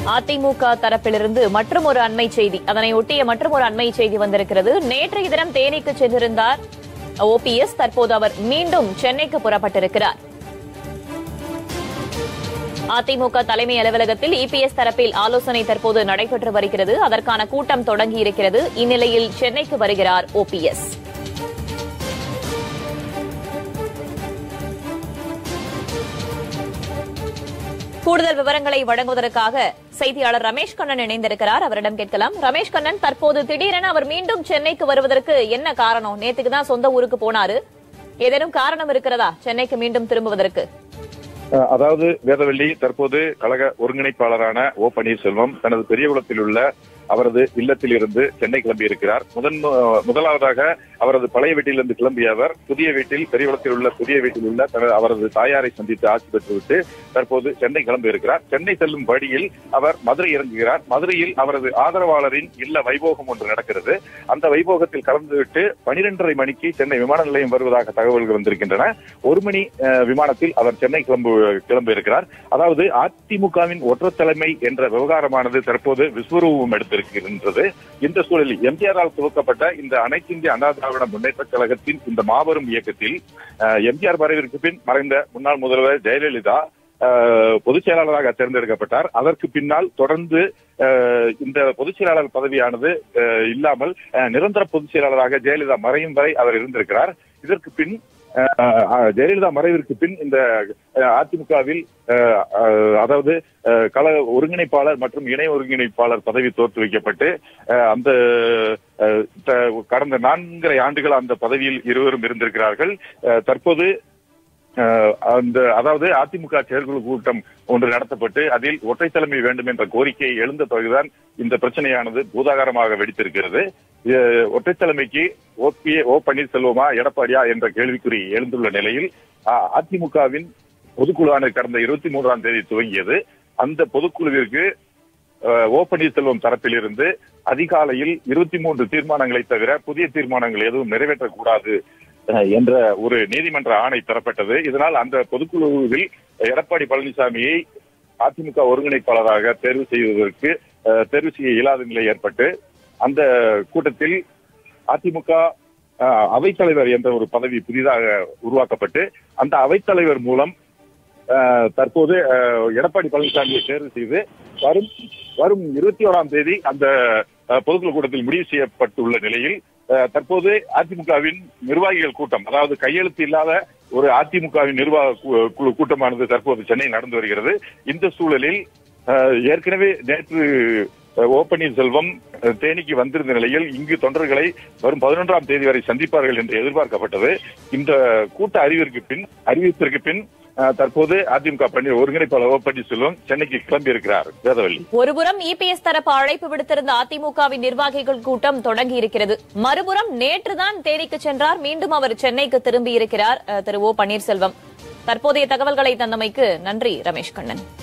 அதிமுக தரப்பிலிருந்து மற்றும் ஒரு அண்மை செய்தி, அதனை ஒட்டிய மற்றும் ஒரு அண்மை செய்தி வந்திருக்கிறது. நேற்றைய தினம் தேனிக்கு சென்றிருந்தார் ஓபிஎஸ். தற்போது அவர் மீண்டும் சென்னைக்கு புறப்பட்டிருக்கிறார். அதிமுக தலைமை அலுவலகத்தில் இபிஎஸ் தரப்பில் ஆலோசனை தற்போது நடைபெற்று வருகிறது. அதற்கான கூட்டம் தொடங்கியிருக்கிறது. இந்நிலையில் சென்னைக்கு வருகிறார் ஓபிஎஸ். கூடுதல் விவரங்களை வழங்குவதற்காக செய்தியாளர் ரமேஷ் கண்ணன் இணைந்திருக்கிறார். அவரிடம் கேட்கலாம். ரமேஷ் கண்ணன், தற்போது திடீரென அவர் மீண்டும் சென்னைக்கு வருவதற்கு என்ன காரணம்? நேற்றுக்கு தான் சொந்த ஊருக்கு போனாரு. ஏதேனும் காரணம் இருக்கிறதா சென்னைக்கு மீண்டும் திரும்புவதற்கு? அதாவது வேதவள்ளி, தற்போது கழக ஒருங்கிணைப்பாளரான ஓ பன்னீர்செல்வம் தனது பெரியகுளத்தில் உள்ள அவரது இல்லத்தில் இருந்து சென்னை கிளம்பியிருக்கிறார். முதலாவதாக அவரது பழைய வீட்டிலிருந்து கிளம்பிய அவர் புதிய வீட்டில், பெரியகுளத்தில் உள்ள புதிய வீட்டில் உள்ள அவரது தாயாரை சந்தித்து ஆட்சி பெற்றுவிட்டு தற்போது சென்னை கிளம்பியிருக்கிறார். சென்னை செல்லும் வழியில் அவர் மதுரை இறங்குகிறார். மதுரையில் அவரது ஆதரவாளரின் இல்ல வைபோகம் ஒன்று நடக்கிறது. அந்த வைபோகத்தில் கலந்துவிட்டு 12:30 மணிக்கு சென்னை விமான நிலையம் வருவதாக தகவல்கள் வந்திருக்கின்றன. 1 மணி விமானத்தில் அவர் சென்னை கிளம்ப இருக்கிறார். அதாவது அதிமுகவின் ஒற்றை தலைமை என்ற விவகாரமானது தற்போது விஸ்வரூபம் எடுத்திருக்கின்றது. இந்த சூழலில் எம்ஜிஆரால் துவக்கப்பட்ட இந்த அனைத்து இந்திய அண்ணா திராவிட முன்னேற்ற கழகத்தின் இந்த மாபெரும் இயக்கத்தில் எம்ஜிஆர் மறைவிற்கு பின் மறைந்த முன்னாள் முதல்வர் ஜெயலலிதா பொதுச் செயலாளராக தேர்ந்தெடுக்கப்பட்டார். அதற்கு பின்னால் தொடர்ந்து இந்த பொதுச் செயலாளர் பதவியானது இல்லாமல் நிரந்தர பொதுச் செயலாளராக ஜெயலலிதா மறையும் வரை அவர் இருந்திருக்கிறார். இதற்கு பின் ஜெயலலிதா மறைவிற்கு பின் இந்த அதிமுகவில் அதாவது கழக ஒருங்கிணைப்பாளர் மற்றும் இணை ஒருங்கிணைப்பாளர் பதவி தோற்றுவிக்கப்பட்டு அந்த கடந்த 4.5 ஆண்டுகள் அந்த பதவியில் இருவரும் இருந்திருக்கிறார்கள். தற்போது அதாவது அதிமுக செயற்குழு கூட்டம் ஒன்று நடத்தப்பட்டு அதில் ஒற்றை தலைமை வேண்டும் என்ற கோரிக்கை எழுந்த பிறகுதான் இந்த பிரச்சனையானது பூதாகாரமாக வெடித்திருக்கிறது. ஒற்றை தலைமைக்கு ஓ பன்னீர்செல்வமா எடப்பாடியா என்ற கேள்விக்குறி எழுந்துள்ள நிலையில் அதிமுகவின் பொதுக்குழுவானது கடந்த 23ஆம் தேதி துவங்கியது. அந்த பொதுக்குழுவிற்கு ஓ பன்னீர்செல்வம் தரப்பிலிருந்து அதிகாலையில் 23 தீர்மானங்களை தவிர புதிய தீர்மானங்கள் எதுவும் நிறைவேற்றக்கூடாது என்ற ஒரு நீதிமன்ற ஆணை பெறப்பட்டது. இதனால் அந்த பொதுக்குழுவில் எடப்பாடி பழனிசாமியை அதிமுக ஒருங்கிணைப்பாளராக தேர்வு செய்ய இயலாத நிலை ஏற்பட்டு அந்த கூட்டத்தில் அதிமுக அவைத்தலைவர் என்ற ஒரு பதவி புதிதாக உருவாக்கப்பட்டு அந்த அவைத்தலைவர் மூலம் தற்போது எடப்பாடி பழனிசாமியை தேர்வு செய்து வரும் 21ஆம் தேதி அந்த பொதுக்குழு கூட்டத்தில் முடிவு செய்யப்பட்டுள்ள நிலையில் தற்போது அதிமுகவின் நிர்வாகிகள் கூட்டம், அதாவது கையெழுத்து இல்லாத ஒரு அதிமுகவின் நிர்வாக குழு கூட்டமானது தற்போது சென்னையில் நடந்து வருகிறது. இந்த சூழலில் ஏற்கனவே நேற்று ஓ பன்னீர்செல்வம் தேனிக்கு வந்திருந்த நிலையில் இங்கு தொண்டர்களை வரும் 11ஆம் தேதி வரை சந்திப்பார்கள் என்று எதிர்பார்க்கப்பட்டது. இந்த கூட்ட அறிவிப்பிற்கு பின் தற்போது அதிமுக ஒருங்கிணைப்பாளர் ஓ பன்னீர்செல்வம் சென்னைக்கு கிளம்பி இருக்கிறார். வேதவள்ளி, ஒருபுறம் இபிஎஸ் தரப்பு அழைப்பு விடுத்திருந்த அதிமுகவின் நிர்வாகிகள் கூட்டம் தொடங்கி இருக்கிறது. மறுபுறம் நேற்றுதான் தேனிக்கு சென்றார். மீண்டும் அவர் சென்னைக்கு திரும்பி இருக்கிறார் திரு ஓ பன்னீர்செல்வம். தற்போதைய தகவல்களை தந்தமைக்கு நன்றி ரமேஷ் கண்ணன்.